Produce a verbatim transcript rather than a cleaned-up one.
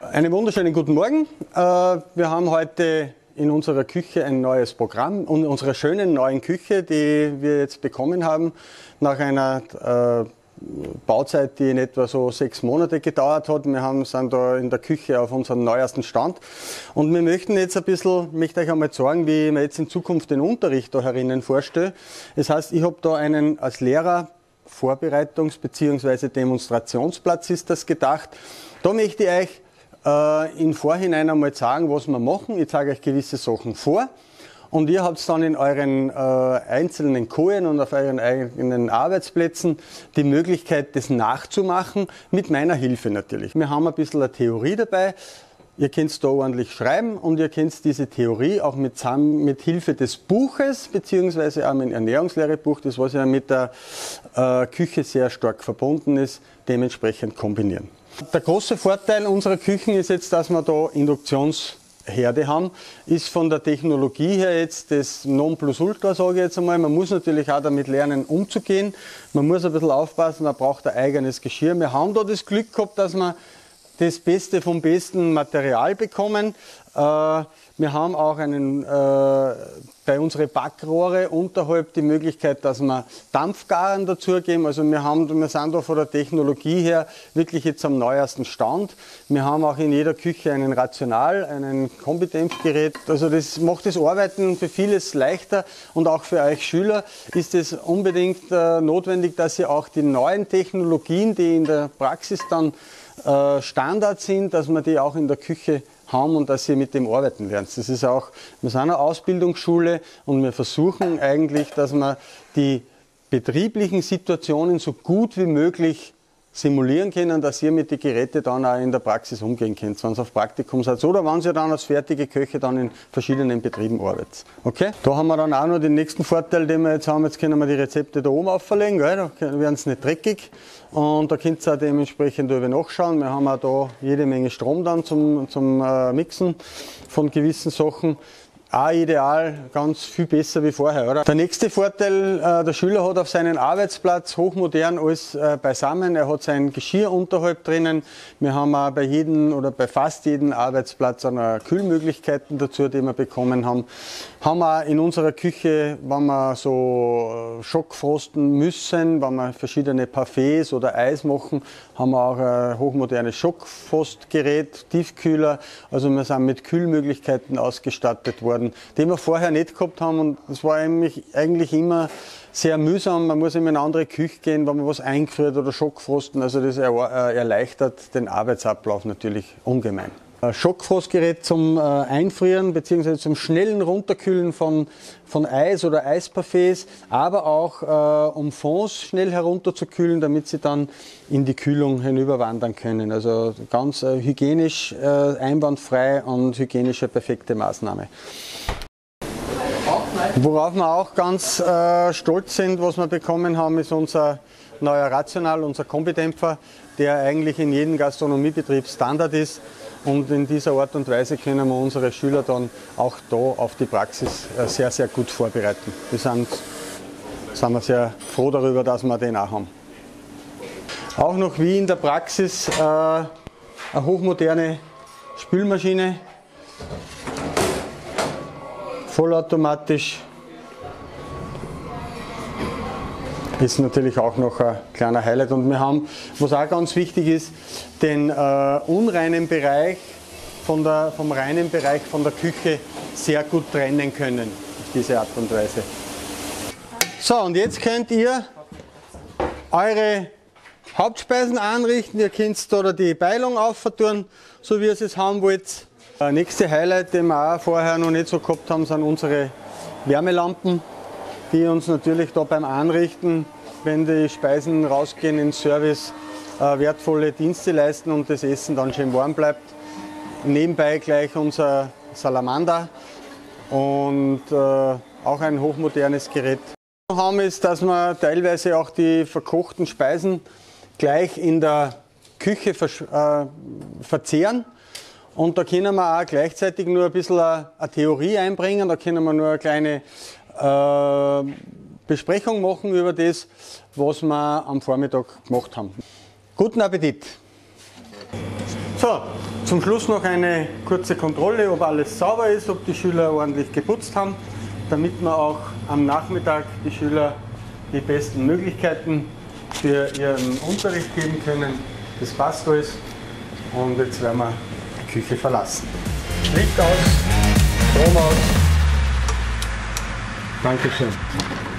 Einen wunderschönen guten Morgen. Wir haben heute in unserer Küche ein neues Programm, in unserer schönen neuen Küche, die wir jetzt bekommen haben, nach einer Bauzeit, die in etwa so sechs Monate gedauert hat. Wir haben, sind da in der Küche auf unserem neuesten Stand und wir möchten jetzt ein bisschen, ich möchte euch einmal sagen, wie ich mir jetzt in Zukunft den Unterricht da herinnen vorstelle. Das heißt, ich habe da einen als Lehrer Vorbereitungs- bzw. Demonstrationsplatz ist das gedacht. Da möchte ich euch äh, im Vorhinein einmal sagen, was wir machen. Ich zeige euch gewisse Sachen vor und ihr habt dann in euren äh, einzelnen Kojen und auf euren eigenen Arbeitsplätzen die Möglichkeit, das nachzumachen, mit meiner Hilfe natürlich. Wir haben ein bisschen eine Theorie dabei. Ihr könnt da ordentlich schreiben und ihr könnt diese Theorie auch mit, mit Hilfe des Buches, beziehungsweise auch mit dem Ernährungslehrebuch, das was ja mit der äh, Küche sehr stark verbunden ist, dementsprechend kombinieren. Der große Vorteil unserer Küchen ist jetzt, dass wir da Induktionsherde haben, ist von der Technologie her jetzt das Nonplusultra, sage ich jetzt einmal. Man muss natürlich auch damit lernen, umzugehen. Man muss ein bisschen aufpassen, man braucht ein eigenes Geschirr. Wir haben da das Glück gehabt, dass wir das Beste vom besten Material bekommen. Äh, wir haben auch einen, äh, bei unseren Backrohre unterhalb die Möglichkeit, dass wir Dampfgaren dazugeben. Also wir, haben, wir sind da von der Technologie her wirklich jetzt am neuesten Stand. Wir haben auch in jeder Küche einen Rational, einen Kombidämpfgerät. Also das macht das Arbeiten für vieles leichter und auch für euch Schüler ist es unbedingt äh, notwendig, dass ihr auch die neuen Technologien, die in der Praxis dann Standard sind, dass wir die auch in der Küche haben und dass ihr mit dem arbeiten lernt. Das ist auch, wir sind eine Ausbildungsschule und wir versuchen eigentlich, dass wir die betrieblichen Situationen so gut wie möglich simulieren können, dass ihr mit den Geräten dann auch in der Praxis umgehen könnt, wenn es auf Praktikum seid oder wenn ihr dann als fertige Köche dann in verschiedenen Betrieben arbeitet. Okay? Da haben wir dann auch noch den nächsten Vorteil, den wir jetzt haben. Jetzt können wir die Rezepte da oben aufverlegen, gell? Da werden sie nicht dreckig und da könnt ihr auch dementsprechend über nachschauen. Wir haben auch da jede Menge Strom dann zum, zum äh, Mixen von gewissen Sachen. Auch ideal, ganz viel besser wie vorher, oder? Der nächste Vorteil, äh, der Schüler hat auf seinen Arbeitsplatz hochmodern alles äh, beisammen. Er hat sein Geschirr unterhalb drinnen. Wir haben auch bei jedem oder bei fast jedem Arbeitsplatz auch Kühlmöglichkeiten dazu, die wir bekommen haben. Haben wir in unserer Küche, wenn wir so Schockfrosten müssen, wenn wir verschiedene Parfaits oder Eis machen, haben wir auch ein hochmodernes Schockfrostgerät, Tiefkühler. Also wir sind mit Kühlmöglichkeiten ausgestattet worden, die wir vorher nicht gehabt haben und das war eigentlich, eigentlich immer sehr mühsam. Man muss immer in eine andere Küche gehen, wenn man was einfriert oder Schockfrosten. Also das erleichtert den Arbeitsablauf natürlich ungemein. Ein Schockfrostgerät zum äh, Einfrieren bzw. zum schnellen Runterkühlen von, von Eis oder Eisparfaits, aber auch äh, um Fonds schnell herunterzukühlen, damit sie dann in die Kühlung hinüberwandern können. Also ganz äh, hygienisch, äh, einwandfrei und hygienische perfekte Maßnahme. Worauf wir auch ganz äh, stolz sind, was wir bekommen haben, ist unser neuer Rational, unser Kombidämpfer, der eigentlich in jedem Gastronomiebetrieb Standard ist. Und in dieser Art und Weise können wir unsere Schüler dann auch da auf die Praxis sehr, sehr gut vorbereiten. Wir sind, sind wir sehr froh darüber, dass wir den auch haben. Auch noch wie in der Praxis äh, eine hochmoderne Spülmaschine, vollautomatisch. Ist natürlich auch noch ein kleiner Highlight und wir haben, was auch ganz wichtig ist, den äh, unreinen Bereich von der, vom reinen Bereich von der Küche sehr gut trennen können auf diese Art und Weise. So, und jetzt könnt ihr eure Hauptspeisen anrichten, ihr könnt da die Beilung auftun, so wie ihr es haben wollt. Der nächste Highlight, den wir auch vorher noch nicht so gehabt haben, sind unsere Wärmelampen, die uns natürlich da beim Anrichten, wenn die Speisen rausgehen ins Service, äh, wertvolle Dienste leisten und das Essen dann schön warm bleibt. Nebenbei gleich unser Salamander und äh, auch ein hochmodernes Gerät. Was wir haben ist, dass wir teilweise auch die verkochten Speisen gleich in der Küche ver äh, verzehren. Und da können wir auch gleichzeitig nur ein bisschen eine, eine Theorie einbringen, da können wir nur eine kleine äh, Besprechung machen über das, was wir am Vormittag gemacht haben. Guten Appetit! So, Zum Schluss noch eine kurze Kontrolle, ob alles sauber ist, ob die Schüler ordentlich geputzt haben, damit wir auch am Nachmittag die Schüler die besten Möglichkeiten für ihren Unterricht geben können. Das passt alles und jetzt werden wir die Küche verlassen. Licht aus, Strom aus. Dankeschön.